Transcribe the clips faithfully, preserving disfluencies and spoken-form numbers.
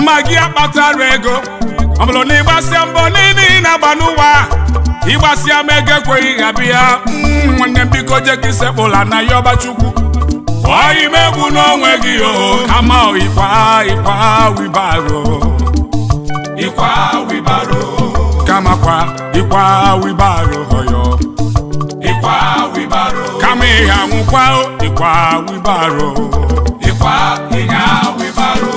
magi akpatara ego ọbụlụ na ịgbasịa mbọ niile na-agba n'ụwa ịgbasịa m ego ekweghị abịa nwanne biko je ka isekpụla na ya ọba Chukwu oyi megbu n'onwe gị o kama ikwa ikwa wibaro ikwa wibaro kama kwa ikwa wibaro hoyo ikwa wibaro kama ịha nwụkwa ikwa wibaro ikwa ịha wibaro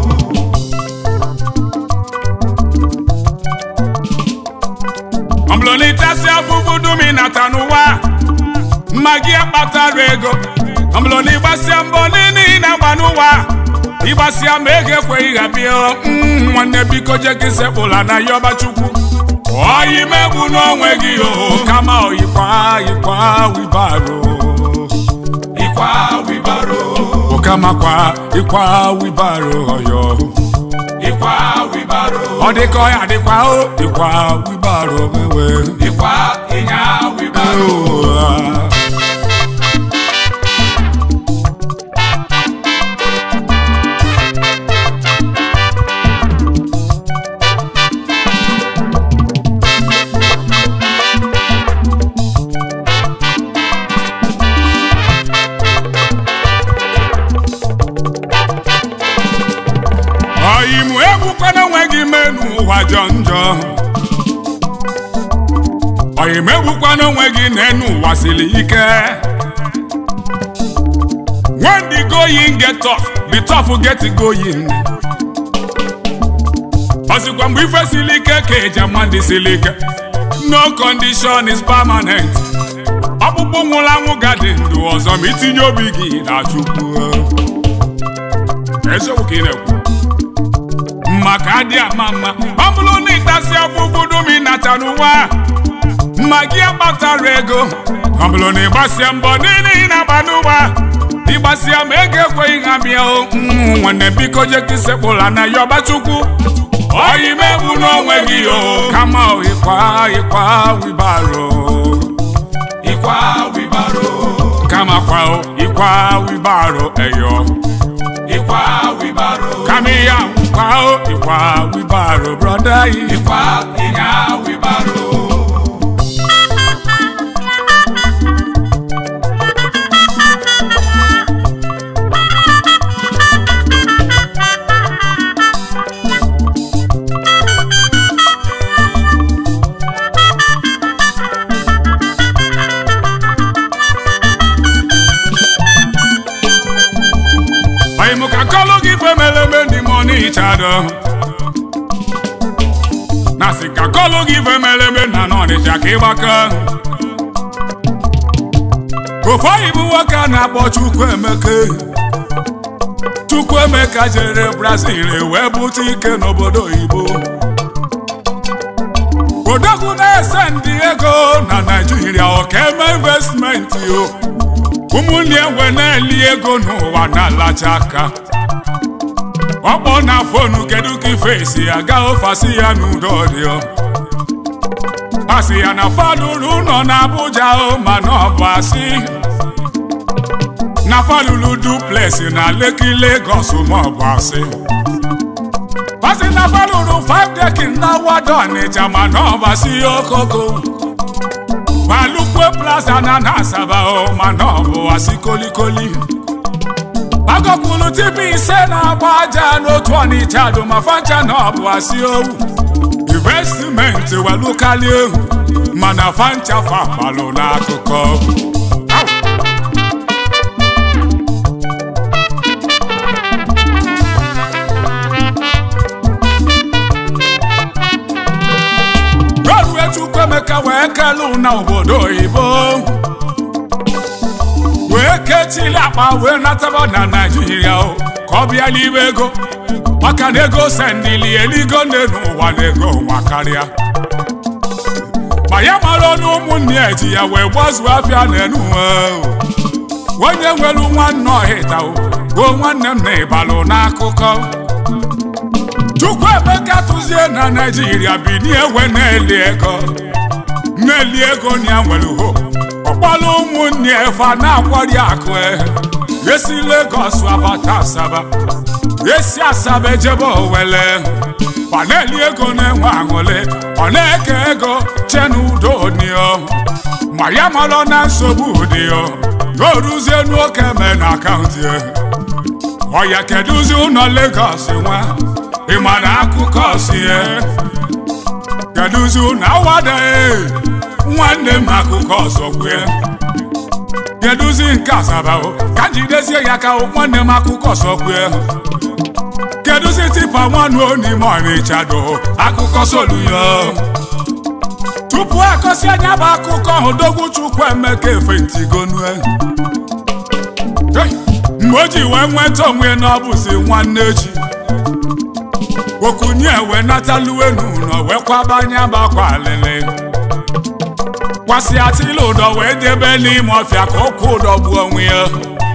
ọmblonitasi afụfụ dumi nata n'ụwa magi akpatara ego ọmblọ na ịgbasịa mbọ niile na-agba n'ụwa ịgbasịa ma ego ekweghị abịa nwanne biko je ka isekpụla na ya ọba Chukwu oyi megbu n'onwe gị o kama ikwa ikwa wibaro ikwa wibaro kama kwa ikwa wibaro hoyo ikwa wibaro ọ dịka ọ ya dịkwa o ikwa wibaro wewe ikwa ịnya wibaro Oyimu egbukwana onwe gị menu ụwa jọnjọ Oyimu egbukwana onwe gị n'enu ụwa siri ike When the going get tough, the tough get going Ọsịkwa mgbe ife siri ike ka eji ama ndị siri ike No condition is permanent Ọkpụkpụ nwụrụ anwụ gadị ndụ ọzọ ma itinye obi gị na Chukwu Eziokwu ka ị na-ekwu maka adị ama mma ọ bụrụ na ịtasị afụfụ dumi nata n'ụwa magi akpatara ego ọ bụrụ na ịgbasịa mbọ niile na-agba n'ụwa ịgbasịa ma ego ekweghị abịa o nwanne biko je ka isekpụla na ya ọba Chukwu oyi megbu n'onwe gị o kama ikwa ikwa wibaro ikwa wibaro kama kwa ikwa wibaro eyo ikwa wibaro kama ya Ikwa ikwa wibaro brother ikwa ịnya wibaro Oyi muka kọlụ gị femeleme ndị money chado Nasi ka kọlụ gị femeleme na n'Ọnịcha ka ịgbaka Ofe oyibo nwoke a na-akpọ Chukwuemeka Chukwuemeka jere Brazil wee bute ike n'obodo oyibo Odogwu na-ese ndị ego na Nigeria ọka eme investment yo ụmụnne enwe na-eli ego n'ụwa na-alacha aka ọkpọ na fonu kedu ka ife esi aga ofasi ya n'udo dị asị ya na falụrụ ụlọ na Abuja o mana ọ bụ asị na falụrụ duplex na Lekki Lagos ma ọ bụ asị asị na falụrụ five dekin na Wado Ọnịcha mana ọ bụ asị okoko Balukwe Plaza na Asaba o mana ọ bụ asị kolikoli Agọkwulu tibi ise na-agba aja n'otu Ọnịcha dụ ma fancha na ọ bụ asị owu investment walukali ehu mana fancha fapalụ n'akụkọ Godwe Chukwuemeka wee kelu na obodo oyibo wee ketili akpa wee nataba na Nigeria o ka ọ bịa n'ibe ego maka na ego sendili eligo nne n'ụwa na ego nwa karịa ma ya mara ọnụ ụmụnne eji ya wee gbazuo afịa n'enu onye nwelu nwanne ọhịta o nwanne m na ịbalụ n'akụkọ Chukwuemeka tụzie na Nigeria bini ewe na-eli ego na-eli ego na ya nwere ho ọkpọlụ ụmụnne efa na-akwari akụ esi Lagos abata Asaba esi Asaba ejebe Owele paneli ego na-enwe aṅụle ọ na-eke ego chenudo dị ya ma ya malọ na nsogbu dị ya n'oruzie n'oke me na akaụntụ ya ọ ya kedụzi ụlọ Lagos nwa ịma na akụkọ si ya kedụzi ụlọ Awada nwanne m akụkọ ọzọ kwue kedụzi nke Asaba ka jidezie ya ka nwanne m akụkọ ọzọ kwue kedụzi tipa nwanụ n'ime Ọnịcha do akụkọ soluyo tupu akọsi anya bụ akụkọ ahụ Odogwu Chukwuemeka efentigonu mgbe o ji wee nweta onwe na ọ bụzi nwanne echi okunye wee nataluwe n'ụlọ wee kwabanya bakwa alele kwasị atịla ụdọ wee debe n'ime ọfịa ka ụkwụ ụdọ gbuo onwe ya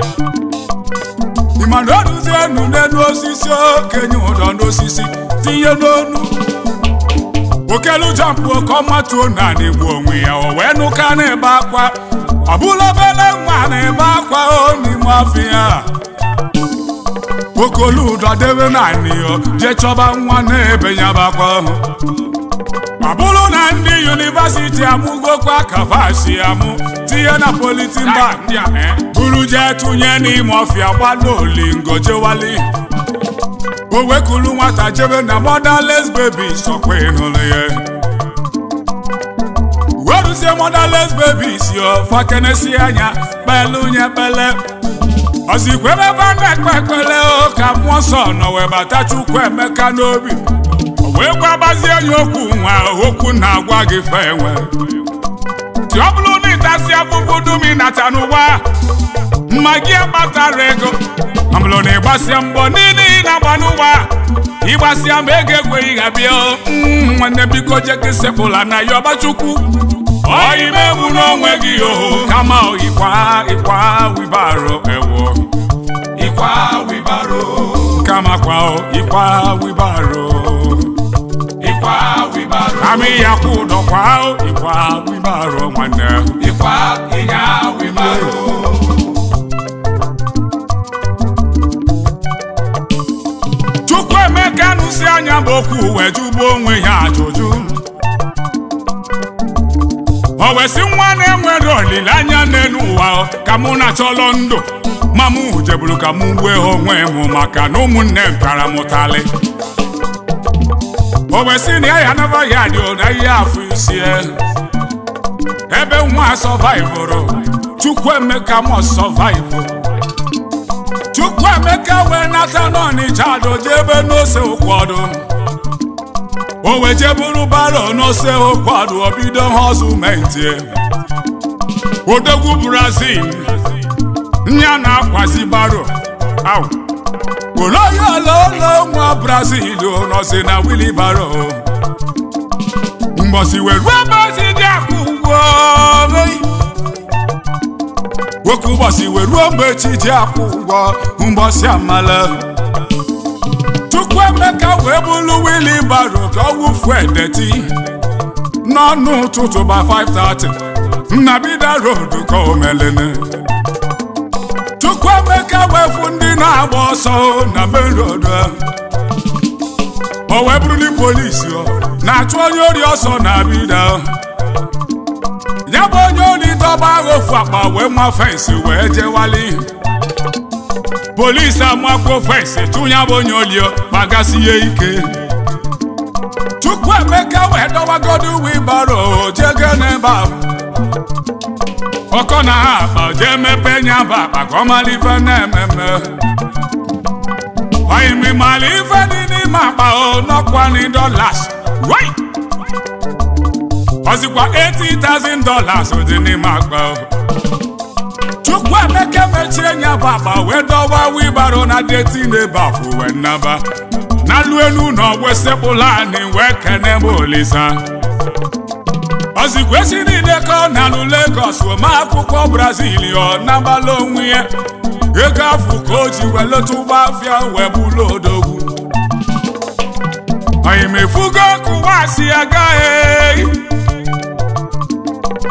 ịmana oruzie enu n'elu osisi okenye ụdọ n'osisi tinye n'onu okelu jampụ oke ọmatuo na n'igbu onwe ya o wee nụka na-ebe akwa ọ bụla obele nwa na-ebe akwa o n'ime ọfịa okolu ụdọ debe naanị ya jee chọba nwa na-ebe ya bakwa ọ bụrụ na ndị yunivasiti amụgokwa kavasi amụ tinye na politin bak buru jee tụnye n'ime ọfịa gbaloolingo jewali o wekulu nwata jebe na motherless babies sọkwa ịnụlụ ya weruzie motherless babies yo fakenesi anya kpelu nye kpele ozikwebe ebe a na-ekpe ekpele ka mmụọ nsọ nọ wee bata Chukwuemeka n'obi wee gwabazie ya okwu nwa okwu na-agwa gị fe enwe ti ọ bụrụ na ịtasị afụfụ dum ịnata n'ụwa mma gị akpatara ego ọ bụrụ na ịgbasịa mbọ niile ị na-agba n'ụwa ịgbasịa ma ego ekweghị ga bịa nwanne biko jeke sepụla na ya Ọbachukwu ọ imegbu n'onwe gị oho kama ịkwa ịkwa wibaro ewo ịkwa wibaro kama kwa ịkwa wibaro Ami ya kudo kwa ikwa wibaro mwane ikwa inya wibaro Chukwuemeka nusi anya boku wejubu onwe ya ajụjụ o wesi nwa na-enwere olileanya n'elu ụwa ka mụ na chọlọ ndụ ma mụ jeburu ka mụ wee onwe m maka na ụmụnne m kara mụtali o wesi na ya naba ya dị na ihe afọ isi ebe nwa sọvaivụrụ Chukwuemeka mọ sọvaivụ Chukwuemeka wee nata n'Ọnịcha doje ebe n'ose ụkwọdụ o wee jeburu baro n'ose ụkwọdụ obido họzumenti Odogwu Brazil nya na-akwazi baro au Oloyolo nwa Brazil nọzi na wilibaro mgbọsi were ụbọchị dị akwụ ụgwọ nwoke ụbọchị were mgbe chi dị akwụ ụgwọ mgbọsi amala Chukwuemeka wee bụrụ wilibaro ka ọ wụfu edeti n'ọnụ ụtụtụ ba five thirty Nnabida road ka o melene Chukwuemeka wefu ndị na-agba ọsọ na main road o wee bụrụ ndị polisi na-achụ onye ori ọsọ na bida ya bụ onye ori dọba agha ofu akpa wee ma fensi wee jewali polisi amakwo fensi tụnye bụ onye ori magasị ya ike Chukwuemeka wee dọwagodu wibaro jege n'ebe ahụ ọkọ na ha akpa jee mepe nya bụ akpa ka ọ mara ife na-ememe oyimi mara ife dị n'ime akpa o n'ọkwani dollars ọzikwa eighty thousand dollars dị n'ime akpa Chukwuemeka mechie nya bụ akpa wee dọwa wibaro na deti n'ebe afọ wee nnaba na lu elu na ogwe sepụla anyị wee kene m Olisa ozigwe si niile ka ọ na-alụ Lagos ma akwụkwọ Brazil ọ nabala onwe ya ego afụ ka o ji wee leta ụgbọ afịa wee bụlụ Odogwu anyị mefugo kụwa si agaghị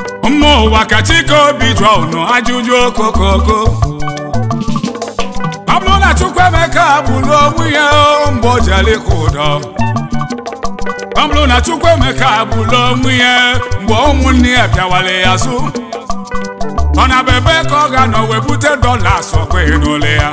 mma ụwa ka Chike Obi jụọ unu ajụjụ okokoko ọ ọbụrụ na Chukwuemeka bụrụ onwe ya mgbe jeli kụdọ ọbụrụ na Chukwuemeka bụrụ onwe ya mgbe ụmụnne ya bịawale ya azụ ọ na bebe ka ọ ga-anọ wee bute dọlas ọkweghị n'ole ya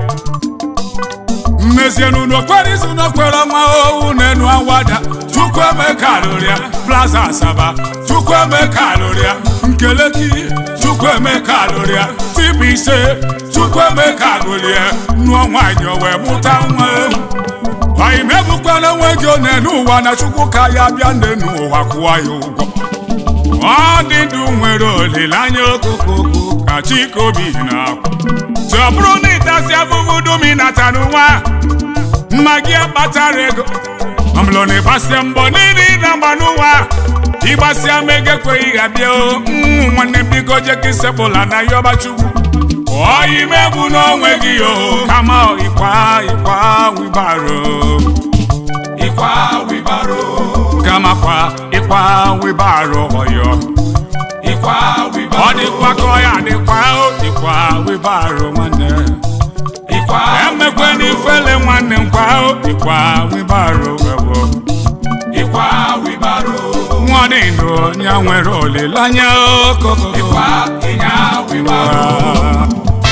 mmezienu n'okwere izu n'okwere ọnwa owu n'enu awada Chukwuemeka lụrụ ya Plaza Asaba Chukwuemeka lụrụ ya Nkeleki Chukwuemeka lụrụ ya Tibise Chukwuemeka lụrụ ya nụọ nwaanyị o wee mụta nwa anyị mebukwala onwe gị n'enu ụwa na Chukwu ka ya bịa n'enu ụwa kwụọ ya ụgwọ ọ dị ndụ nwere olileanya okokoko ka Chikobi na-akwa tụ ọ bụrụ na ịtasị afụfụ dum ị nata n'ụwa mma gị akpatara ego ọmụlụ na ịgbasịa mbọ niile ị na-agba n'ụwa ịgbasịa mega ekweghị abịa nwanne biko je gị sepụla na yọba Chukwu oyi megbu n'onwe gị yo kama ịkwa ịkwa wibaro ịkwa wibaro kama kwa ịkwa wibaro ọyọ ịkwa wibaro ọ dịkwa ka ọ ya dịkwa ịkwa wibaro nwanne ịkwa emekwe n'ifele nwanne nkwa ịkwa wibaro ewo ịkwa wibaro nwadịno ya nwere olileanya okoko ịkwa ịnya wibaro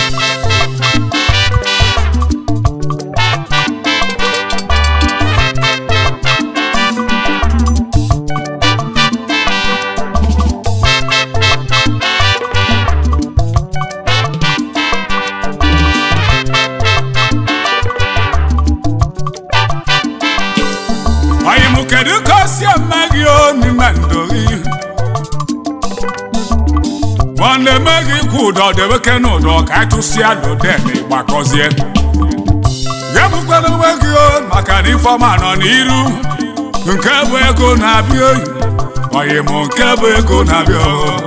kedu ka o si eme gị n'ime ndụ gị nwanne eme gị kwụ ụdọ deweke n'ụdọ ka ịtụsịa lode na ịgbakọzie ga-ebukwara onwe gị maka na ifeọma nọ n'iru nke bụ ego na-abịa oyi oyi m nke bụ ego na-abịa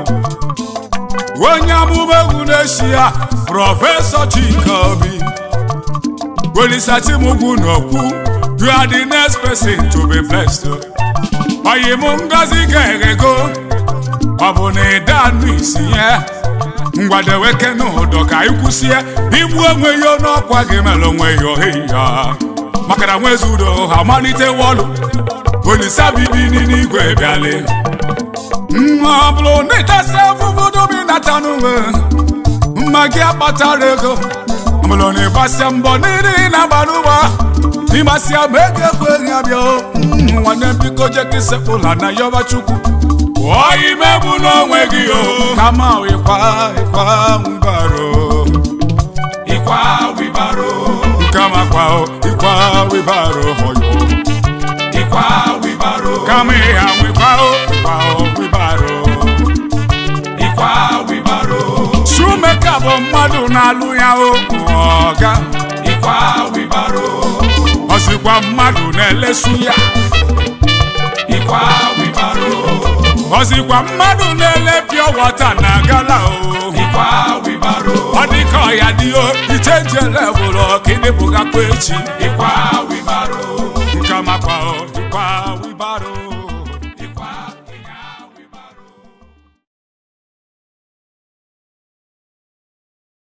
onye amụma egwu na-eshi ya Prọfesọ Chika Obi Welisachimugwu n'okwu you are the next person to be blessed. Oyi m ngozi ga-eghego ọ bụ na ịda anụ isi ya ngwadeweke n'ụdọ ka anyị kwụsie igbu onwe ya n'ọkwa gị mere onwe ya ohi ya maka na nwezudo ha malite wọlụ Olisa bibi n'igwe bịale ọ bụrụ na ịtasị afụfụ dum ị nata n'uwe mma gị akpatara ego ọ bụrụ na ịgbasịa mbọ niile ị na-agba n'ụwa ịmasịa mega ekweghị abịa nwanne biko je gị sepụla na yọba Chukwu oyi megbu n'onwe gị o kama ịkwa ịkwa wibaro ịkwa wibaro kama kwa ịkwa wibaro hoyo ịkwa wibaro kama ịha ịkwa ịkwa wibaro ịkwa wibaro Chukwuemeka bụ mmadụ na-alụ ya o ọga ịkwa wibaro ọzikwa mmadụ na-elesu ya ịkwa wibaro ọzikwa mmadụ na-ele pure water na gala o ịkwa wibaro ọ dịka ọya dị o ichenje level ka ịdịbụgakwa echi ịkwa wibaro nke makwa o ịkwa